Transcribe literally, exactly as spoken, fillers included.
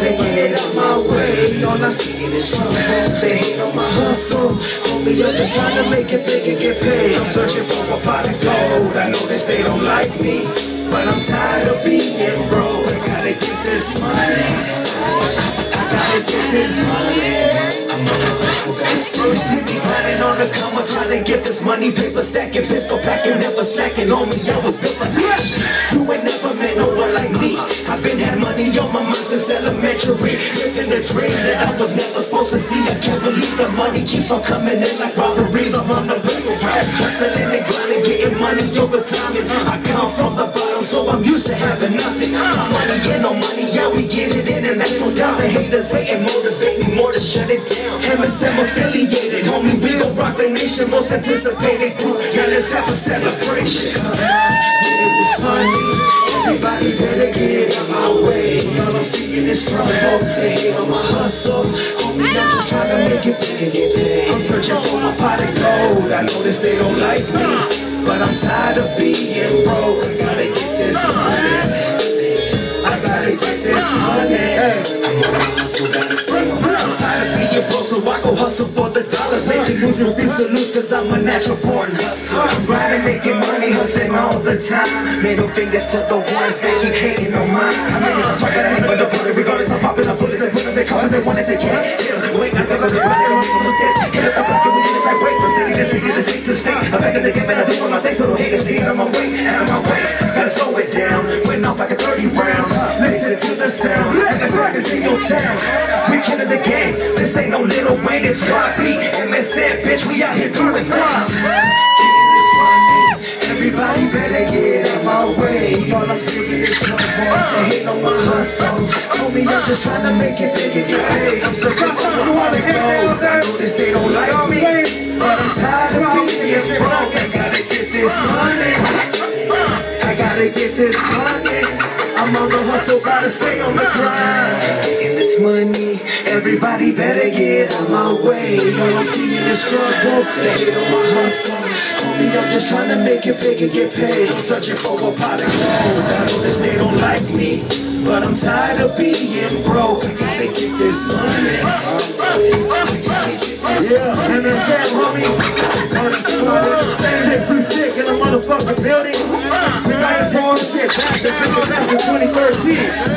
better get out my way. All I'm seeing is trouble, they hate on my hustle. Homie, I'm just trying to make it big and get paid. I'm searching for a pot of gold. I know that they don't like me, but I'm tired of being broke. I gotta get this money, I gotta get this money. I'm on the hustle, gotta stay. See me grinding on the come, I'm trying to get this money. Paper stacking, pistol packing, never slacking on me. I was built like this. You ain't never met no one like me. I've been had money on my mind since elementary, living a dream that I was never supposed to see. I can't believe the money keeps on coming in like robberies. I'm on the paper route, hustling and grinding, getting money over time. And I come from the bottom, so I'm used to having nothing. No money in, no money out, we get it in, and that's no doubt. The haters hate and motivate me more to shut it down. M S M affiliated, homie, we gon' rock the nation, most anticipated group. Now let's have a celebration. Getting this money, everybody better get out my way. All I'm seeing is trouble, they hate on my hustle. Homie, I'm just trying to make it big and get paid. I'm searching for my pot of gold, I notice they don't like me, but I'm tired of being broke. I gotta get this money, I gotta get this money. I'm on my hustle, gotta stay on my. I'm tired of being broke, so I go hustle for the dollars. Making moves, refuse to lose, cause I'm a natural born hustler. I'm riding, making money, hustling all the time. Middle fingers to the ones that keep hating on mine. I mean, I'm talking at me, but the point, regardless of popping up bullets and putting their cars, they wanted to get him. Wait, I think I'm the right, I don't make no mistakes. Hit up the block, and we in this like wait from city to city, to state to state. I'm back in the game, and I think on my things, so don't hate us, stay out of my way, out of my way. Gotta slow it down, went off like a thirty round. Listen to the sound, and it's like it's in your town. We killing the game, this ain't no Lil Wayne, it's Y B, M S N, bitch, we out here doing things. Getting this money, everybody better get out my way. All I'm seeing is trouble, they hate on my hustle. Homie, I'm just trying to make it big and get paid. I'm searching for a pot of gold, I notice they don't like me, but I'm tired of being broke. I gotta get this money, I gotta get this money. I'm on the hustle, gotta stay on the grind. Getting this money, everybody better get out my way. All I'm seeing is trouble, they hate on my hustle. Homie, I'm just trying to make it big and get paid. I'm searching for a pot of gold, I notice they don't like me, but I'm tired of being broke. I gotta get this money, I gotta get this money. Yeah, and then that, homie, shit too sick in the motherfucking building. We got to take this shit back to twenty thirteen.